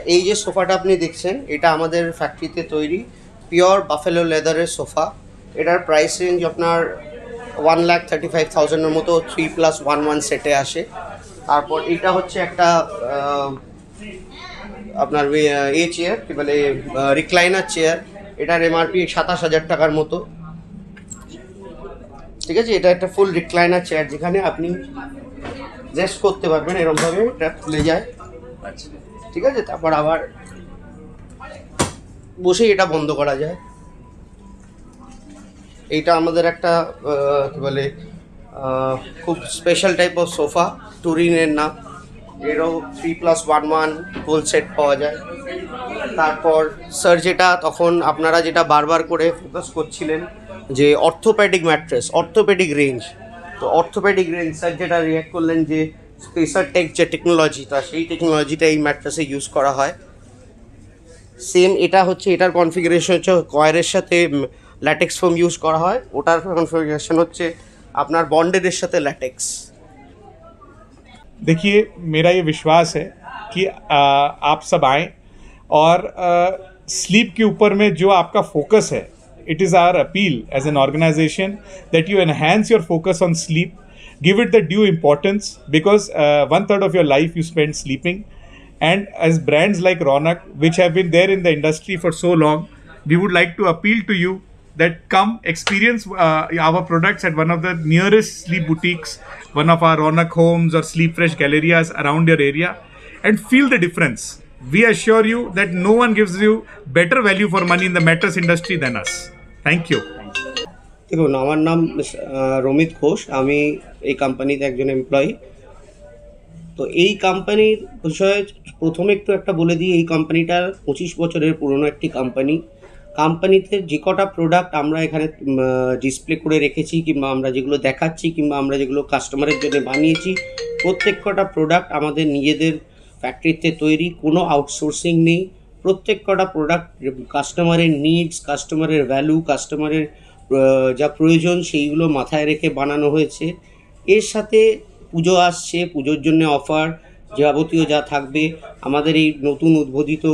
এই যে সোফাটা আপনি দেখছেন এটা আমাদের ফ্যাক্টরিতে তৈরি পিওর বাফেলো লেদারের সোফা। এটার প্রাইস রেঞ্জ আপনার 1,35,000-এর মতো 3+1 সেটে আসে। তারপর এটা হচ্ছে একটা আপনার চেয়ার কি বলে রিক্লাইনার চেয়ার। এটার এমআরপি 27,000 টাকার মতো। ঠিক আছে, এটা একটা ফুল রিক্লাইনার চেয়ার যেখানে আপনি রেস্ট করতে পারবেন এরকমভাবে, এটা খুলে যায়। আচ্ছা, ঠিক আছে, তারপর আবার বসেই এটা বন্ধ করা যায়। এইটা আমাদের একটা কি বলে খুব স্পেশাল টাইপ অফ সোফা, টুরিনের না, এরও 3+1 ফুল সেট পাওয়া যায়। তারপর স্যার যেটা তখন আপনারা যেটা বারবার করে ফোকাস করছিলেন যে অর্থোপেডিক ম্যাট্রেস, অর্থোপেডিক রেঞ্জ, তো অর্থোপেডিক রেঞ্জ স্যার যেটা রিঅ্যাক্ট করলেন যে স্পেসার টেক যে টেকনোলজিটা, সেই টেকনোলজিটা এই ম্যাট্রেসে ইউজ করা হয়। সেম এটা হচ্ছে, এটার কনফিগারেশন হচ্ছে কয়ারের সাথে ল্যাটেক্স ফোম ইউজ করা হয়, ওটার কনফিগারেশন হচ্ছে আপনার বন্ডেডের সাথে ল্যাটেক্স। देखिए, मेरा ये विश्वास है कि आप सब आएँ और स्लीप के ऊपर में जो आपका फोकस है, it is our appeal as an organization that you enhance your focus on sleep, give it the due importance, because 1/3 of your life you spend sleeping. And as brands like Ronak, which have been there in the industry for so long, we would like to appeal to you that come experience our products at one of the nearest sleep boutiques, one of our Ronak Homes or Sleep Fresh Gallerias around your area, and feel the difference. We assure you that no one gives you better value for money in the mattress industry than us. Thank you. দেখুন, আমার নাম রমিত ঘোষ, আমি এই কোম্পানিতে একজন employee. তো এই কোম্পানির বিষয়ে প্রথমে একটু একটা বলে দিই, এই কোম্পানিটা 25 বছরের পুরনো একটি কোম্পানিতে যে কটা প্রোডাক্ট আমরা এখানে ডিসপ্লে করে রেখেছি, কিংবা আমরা যেগুলো দেখাচ্ছি, কিংবা আমরা যেগুলো কাস্টমারের জন্য বানিয়েছি, প্রত্যেক কটা প্রোডাক্ট আমাদের নিজেদের ফ্যাক্টরিতে তৈরি, কোনো আউটসোর্সিং নেই। প্রত্যেক কটা প্রোডাক্ট কাস্টমারের নিডস, কাস্টমারের ভ্যালু, কাস্টমারের যা প্রয়োজন সেইগুলো মাথায় রেখে বানানো হয়েছে। এর সাথে পুজো আসছে, পুজোর জন্য অফার যাবতীয় যা থাকবে, আমাদের এই নতুন উদ্বোধিত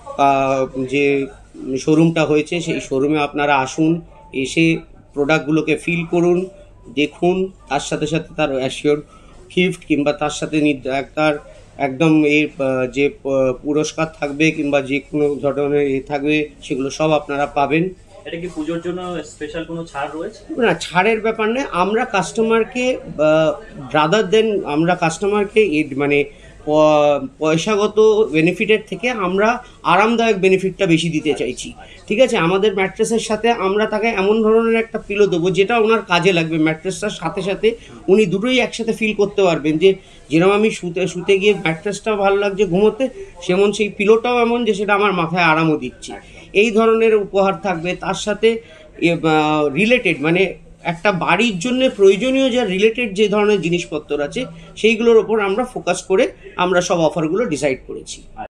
যে শোরুমটা হয়েছে সেই শোরুমে আপনারা আসুন, এসে প্রোডাক্টগুলোকে ফিল করুন, দেখুন, তার সাথে সাথে তার অ্যাসিওর গিফট কিংবা তার সাথে তার একদম এর যে পুরস্কার থাকবে কিংবা যে কোনো ধরনের থাকবে, সেগুলো সব আপনারা পাবেন। এটা কি পুজোর জন্য স্পেশাল কোনো ছাড় রয়েছে? না, ছাড়ের ব্যাপার নেই। আমরা কাস্টমারকে রাদার দেন আমরা কাস্টমারকে মানে পয়সাগত বেনিফিটের থেকে আমরা আরামদায়ক বেনিফিটটা বেশি দিতে চাইছি। ঠিক আছে, আমাদের ম্যাট্রেসের সাথে আমরা তাকে এমন ধরনের একটা পিলো দেবো যেটা ওনার কাজে লাগবে। ম্যাট্রেসটার সাথে সাথে উনি দুটোই একসাথে ফিল করতে পারবেন, যে যেরকম আমি শুতে গিয়ে ম্যাট্রেসটাও ভালো লাগছে ঘুমোতে, সেমন সেই পিলোটাও এমন যে সেটা আমার মাথায় আরামও দিচ্ছে। এই ধরনের উপহার থাকবে। তার সাথে রিলেটেড মানে একটা বাড়ির জন্য প্রয়োজনীয় যা রিলেটেড যে ধরনের জিনিসপত্র আছে সেইগুলোর ওপর আমরা ফোকাস করে আমরা সব অফারগুলো ডিসাইড করেছি।